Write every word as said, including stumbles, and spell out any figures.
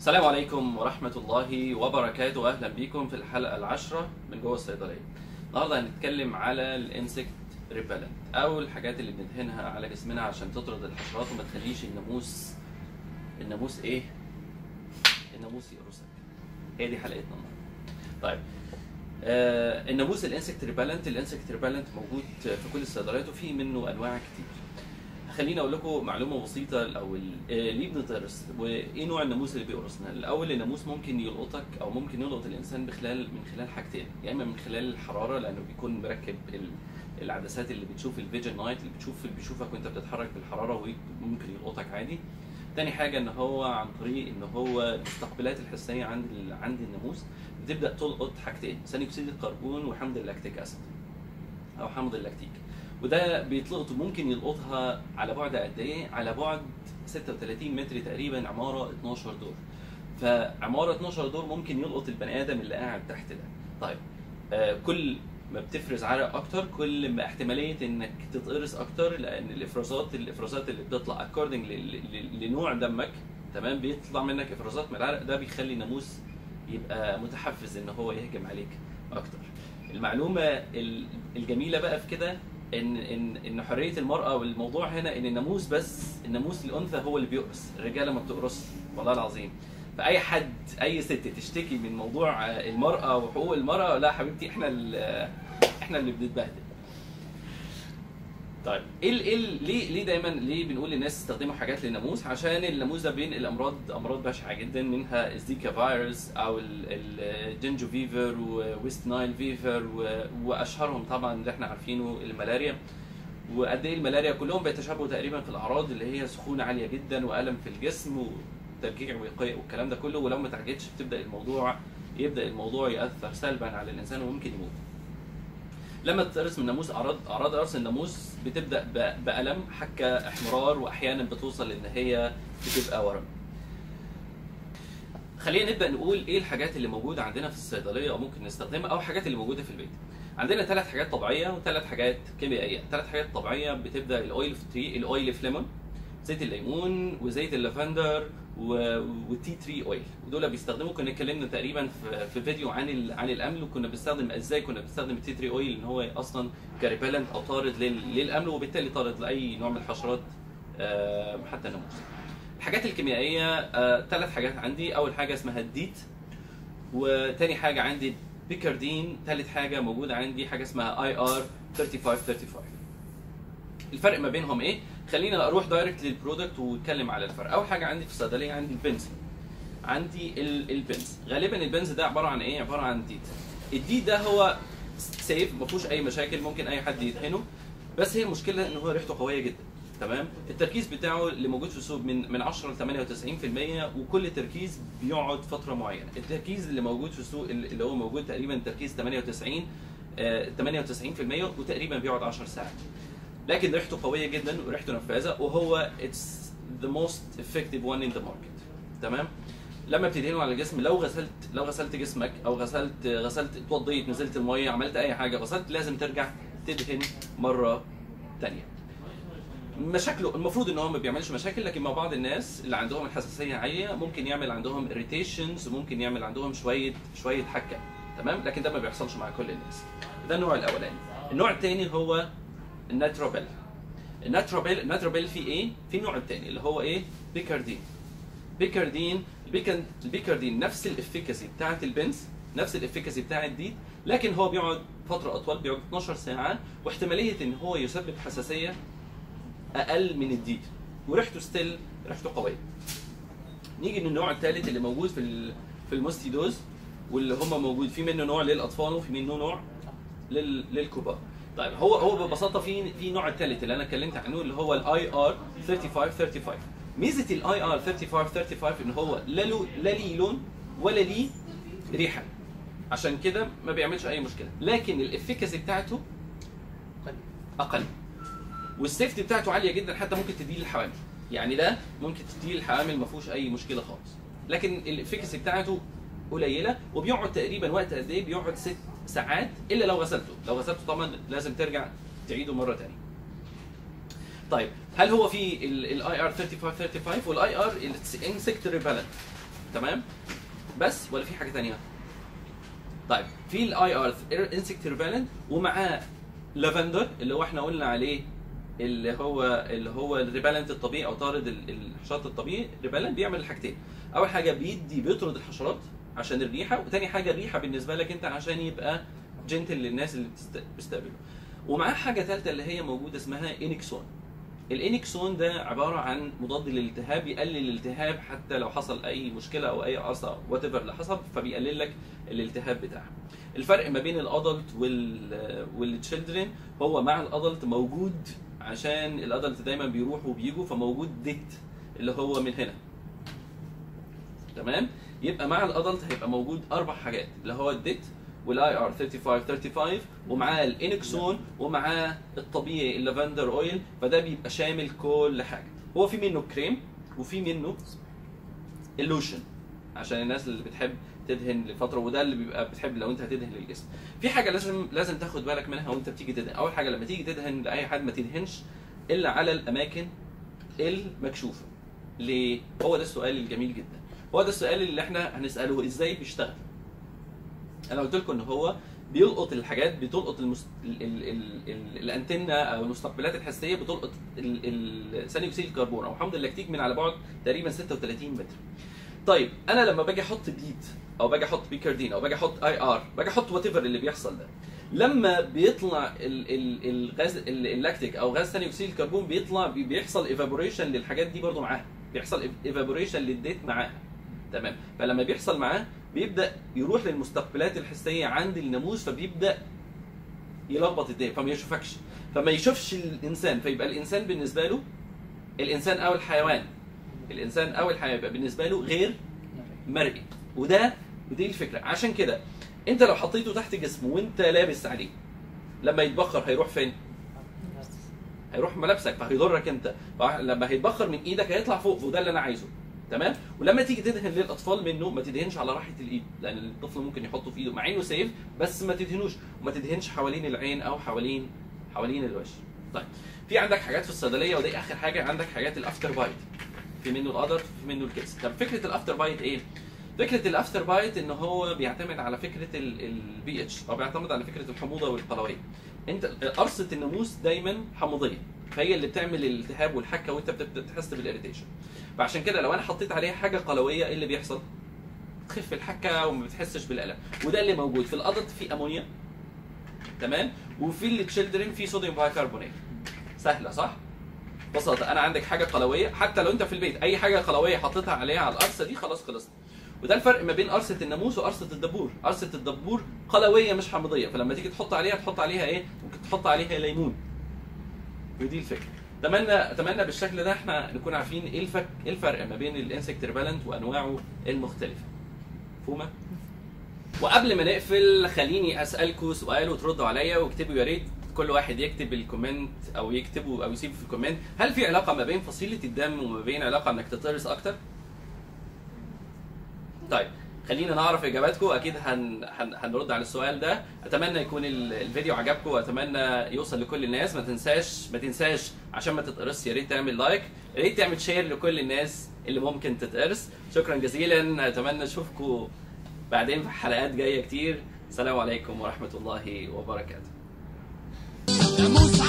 السلام عليكم ورحمة الله وبركاته. أهلا بيكم في الحلقة العاشرة من جوه الصيدلية. النهاردة هنتكلم على الانسكت ريبلنت أو الحاجات اللي بندهنها على جسمنا عشان تطرد الحشرات وما تخليش الناموس الناموس إيه؟ الناموس يقرصك. هي دي حلقتنا النهاردة. طيب آه الناموس الانسكت ريبلنت الانسكت ريبلنت موجود في كل الصيدليات وفي منه أنواع كتير. خليني اقول لكم معلومه بسيطه الاول. آه ليه بنتقرص وايه نوع الناموس اللي بيقرصنا؟ الاول الناموس ممكن يلقطك او ممكن يلقط الانسان بخلال من خلال حاجتين، يا اما من خلال الحراره لانه بيكون مركب العدسات اللي بتشوف الفيجن نايت اللي بتشوف اللي بيشوفك وانت بتتحرك بالحراره وممكن يلقطك عادي. تاني حاجه ان هو عن طريق ان هو المستقبلات الحسيه عند عند الناموس بتبدا تلقط حاجتين، ثاني اكسيد الكربون وحمض اللاكتيك اسيد او حمض اللاكتيك، وده بيتلقط ممكن يلقطها على بعد قد ايه؟ على بعد ستة وثلاثين متر تقريبا، عماره اتناشر دور. فعماره اتناشر دور ممكن يلقط البني ادم اللي قاعد تحت ده. طيب آه كل ما بتفرز عرق اكتر كل ما احتماليه انك تتقرص اكتر، لان الافرازات الافرازات اللي بتطلع اكوردنج لنوع دمك، تمام، بيطلع منك افرازات من العرق، ده بيخلي الناموس يبقى متحفز ان هو يهجم عليك اكتر. المعلومه الجميله بقى في كده ان ان ان حريه المراه، والموضوع هنا ان الناموس بس الناموس الانثى هو اللي بيقرص، الرجاله ما بتقرص والله العظيم. فاي حد اي ست تشتكي من موضوع المراه وحقوق المراه، لا حبيبتي احنا اللي احنا اللي بنتبهدل. طيب ايه ايه ليه ليه دايما ليه بنقول للناس استخدموا حاجات للناموس؟ عشان الناموس ده بينقل امراض امراض بشعه جدا، منها الزيكا فيروس او الجينجو فيفر وويست نايل فيفر، واشهرهم طبعا اللي احنا عارفينه الملاريا. وقد ايه الملاريا كلهم بيتشابهوا تقريبا في الاعراض اللي هي سخونه عاليه جدا والم في الجسم وترجيع وقاء والكلام ده كله، ولو ما تعالجتش بتبدا الموضوع يبدا الموضوع ياثر سلبا على الانسان وممكن يموت. لما تتقرص من الناموس، اعراض اعراض قرص الناموس بتبدا بالم، حكه، احمرار، واحيانا بتوصل ان هي بتبقى ورم. خلينا نبدا نقول ايه الحاجات اللي موجوده عندنا في الصيدليه او ممكن نستخدمها، او الحاجات اللي موجوده في البيت. عندنا ثلاث حاجات طبيعيه وثلاث حاجات كيميائيه. ثلاث حاجات طبيعيه بتبدا الاويل اوف تري، الاويل اوف ليمون، زيت الليمون وزيت اللافندر والتي تري اويل، ودول بيستخدموا. كنا اتكلمنا تقريبا في, في فيديو عن عن الامل، وكنا بنستخدم ازاي كنا بنستخدم التي تري اويل ان هو اصلا كريبلنت او طارد للامل، وبالتالي طارد لاي نوع من الحشرات حتى الناموس. الحاجات الكيميائيه ثلاث حاجات عندي. اول حاجه اسمها الديت، وثاني حاجه عندي بيكاردين، ثالث حاجه موجوده عندي حاجه اسمها اي ار خمسة وثلاثين خمسة وثلاثين. الفرق ما بينهم ايه؟ خلينا اروح دايركت للبرودكت ونتكلم على الفرق. اول حاجه عندي في الصيدليه عندي البنز. عندي البنز، غالبا البنز ده عباره عن ايه؟ عباره عن ديت. الديت ده هو سيف، ما فيهوش اي مشاكل، ممكن اي حد يدهنه، بس هي المشكله ان هو ريحته قويه جدا، تمام؟ التركيز بتاعه اللي موجود في السوق من من عشرة ل ثمانية وتسعين بالمية، وكل تركيز بيقعد فتره معينه. التركيز اللي موجود في السوق اللي هو موجود تقريبا تركيز ثمانية وتسعين ثمانية وتسعين بالمية، وتقريبا بيقعد عشر ساعات. لكن ريحته قويه جدا وريحته نفاذه، وهو اتس ذا موست افكتيف وان ان ذا ماركت، تمام؟ لما بتدهنه على الجسم، لو غسلت لو غسلت جسمك او غسلت غسلت اتوضيت، نزلت الميه، عملت اي حاجه، غسلت، لازم ترجع تدهن مره ثانيه. مشاكله المفروض ان هو ما بيعملش مشاكل، لكن مع بعض الناس اللي عندهم الحساسيه عاليه ممكن يعمل عندهم irritations وممكن يعمل عندهم شويه شويه حكه، تمام؟ لكن ده ما بيحصلش مع كل الناس. ده النوع الاولاني. النوع الثاني هو الناتروبيل. الناتروبيل الناتروبيل فيه ايه؟ في النوع الثاني اللي هو ايه؟ بيكاردين. بيكاردين البيكاردين نفس الافيكاسي بتاعت البنز، نفس الافيكاسي بتاع الديت، لكن هو بيقعد فتره اطول، بيقعد اتناشر ساعه، واحتماليه ان هو يسبب حساسيه اقل من الديت، وريحته ستيل ريحته قويه. نيجي للنوع الثالث اللي موجود في ال في الموستيدوز، واللي هم موجود في منه نوع للاطفال وفي منه نوع لل للكبار. طيب هو هو ببساطه في في نوع الثالث اللي انا اتكلمت عنه اللي هو الاي ار خمسة وثلاثين خمسة وثلاثين. ميزه الاي ار خمسة وثلاثين خمسة وثلاثين ان هو لا له لا ليه لون ولا ليه ريحه، عشان كده ما بيعملش اي مشكله، لكن الافيكاسي بتاعته اقل، والسيفتي بتاعته عاليه جدا، حتى ممكن تديه للحوامل. يعني ده ممكن تديه للحوامل ما فيهوش اي مشكله خالص، لكن الافيكاسي بتاعته قليله، وبيقعد تقريبا وقت قد ايه؟ بيقعد ست ساعات، الا لو غسلته، لو غسلته طبعا لازم ترجع تعيده مره ثانيه. طيب هل هو في الاي ار خمسة وثلاثين خمسة وثلاثين؟ والاي ار انسكت ريبلنت، تمام؟ بس ولا في حاجه ثانيه؟ طيب في الاي ار انسكت ريبلنت ومعاه لافندر اللي هو احنا قلنا عليه اللي هو اللي هو الريبلنت الطبيعي او طارد الحشرات الطبيعي. ريبلنت بيعمل الحاجتين، اول حاجه بيدي بيطرد الحشرات عشان الريحه، وثاني حاجه الريحه بالنسبه لك انت عشان يبقى جنتل للناس اللي بتستقبله. ومعاه حاجه ثالثه اللي هي موجوده اسمها انكسون. الانكسون ده عباره عن مضاد للالتهاب، يقلل الالتهاب حتى لو حصل اي مشكله او اي قرصه وات ايفر اللي حصل، فبيقلل لك الالتهاب بتاعها. الفرق ما بين الادلت وال والتشيلدرن هو مع الادلت موجود، عشان الادلت دايما بيروحوا وبيجوا، فموجود ديت اللي هو من هنا. تمام؟ يبقى مع الادلت هيبقى موجود اربع حاجات اللي هو الديت والاي ار خمسة وثلاثين خمسة وثلاثين ومعاه الانكسون ومعاه الطبيعي اللافندر اويل، فده بيبقى شامل كل حاجه. هو في منه كريم وفي منه اللوشن عشان الناس اللي بتحب تدهن لفتره، وده اللي بيبقى بتحب لو انت هتدهن للجسم. في حاجه لازم لازم تاخد بالك منها وانت بتيجي تدهن. اول حاجه لما تيجي تدهن لاي حد ما تدهنش الا على الاماكن المكشوفه. ليه؟ هو ده السؤال الجميل جدا. هو ده السؤال اللي احنا هنساله، ازاي بيشتغل؟ انا قلت لكم ان هو بيلقط الحاجات، بتلقط المست... ال... ال... ال... ال... الانتنه او المستقبلات الحسيه، بتلقط ال... ثاني اكسيد الكربون او حمض اللاكتيك من على بعد تقريبا ستة وثلاثين متر. طيب انا لما باجي احط بيت او باجي احط بيكاردين او باجي احط اي ار، باجي احط وات ايفر اللي بيحصل ده، لما بيطلع ال... ال... الغاز ال... اللاكتيك او غاز ثاني اكسيد الكربون بيطلع، بيحصل ايفابوريشن للحاجات دي برضو معاها، بيحصل ايفابوريشن للديت معاها. تمام؟ فلما بيحصل معاه بيبدا يروح للمستقبلات الحسيه عند الناموس، فبيبدا يلخبط الدنيا فما يشوفكش، فما يشوفش الانسان، فيبقى الانسان بالنسبه له، الانسان او الحيوان، الانسان او الحيوان يبقى بالنسبه له غير مرئي. وده ودي الفكره. عشان كده انت لو حطيته تحت جسمه وانت لابس عليه، لما يتبخر هيروح فين؟ هيروح ملابسك، فهيضرك انت. لما هيتبخر من ايدك هيطلع فوق، وده اللي انا عايزه. تمام؟ ولما تيجي تدهن للاطفال منه ما تدهنش على راحه الايد، لان الطفل ممكن يحطه في ايده مع انه سيف، بس ما تدهنوش، وما تدهنش حوالين العين او حوالين حوالين الوش. طيب في عندك حاجات في الصيدليه، ودي اخر حاجه، عندك حاجات الافتر بايت. في منه الادر في منه الكيس. طب فكره الافتر بايت ايه؟ فكره الافتر بايت ان هو بيعتمد على فكره البي اتش، او بيعتمد على فكره الحموضه والقلويه. انت قرصه الناموس دايما حموضيه، فهي اللي بتعمل الالتهاب والحكه وانت بتبدا تحس بالاريتيشن. فعشان كده لو انا حطيت عليها حاجه قلويه، ايه اللي بيحصل؟ تخف الحكه وما بتحسش بالالم. وده اللي موجود في الادلت، في امونيا، تمام؟ وفي التشيلدرن في صوديوم بايكربونات. سهله صح؟ ببساطه انا عندك حاجه قلويه، حتى لو انت في البيت اي حاجه قلويه حطيتها عليها على القرصه دي خلاص خلصت. وده الفرق ما بين قرصه الناموس وقرصه الدبور. قرصه الدبور قلويه مش حمضيه، فلما تيجي تحط عليها تحط عليها ايه؟ ممكن تحط عليها ليمون. ودي الفكره. اتمنى اتمنى بالشكل ده احنا نكون عارفين ايه الفرق ايه الفرق ما بين الانسكت ريبلنت وانواعه المختلفه. مفهومه؟ وقبل ما نقفل خليني اسالكم سؤال وتردوا عليا واكتبوا، يا ريت كل واحد يكتب الكومنت او يكتبوا او يسيبوا في الكومنت، هل في علاقه ما بين فصيله الدم وما بين علاقه انك تتقرص اكتر؟ طيب خلينا نعرف اجاباتكم، اكيد هن... هن... هنرد على السؤال ده. اتمنى يكون الفيديو عجبكم واتمنى يوصل لكل الناس. ما تنساش ما تنساش عشان ما تتقرص، يا ريت تعمل لايك، يا ريت تعمل شير لكل الناس اللي ممكن تتقرص. شكرا جزيلا، اتمنى اشوفكم بعدين في حلقات جايه كتير. السلام عليكم ورحمه الله وبركاته.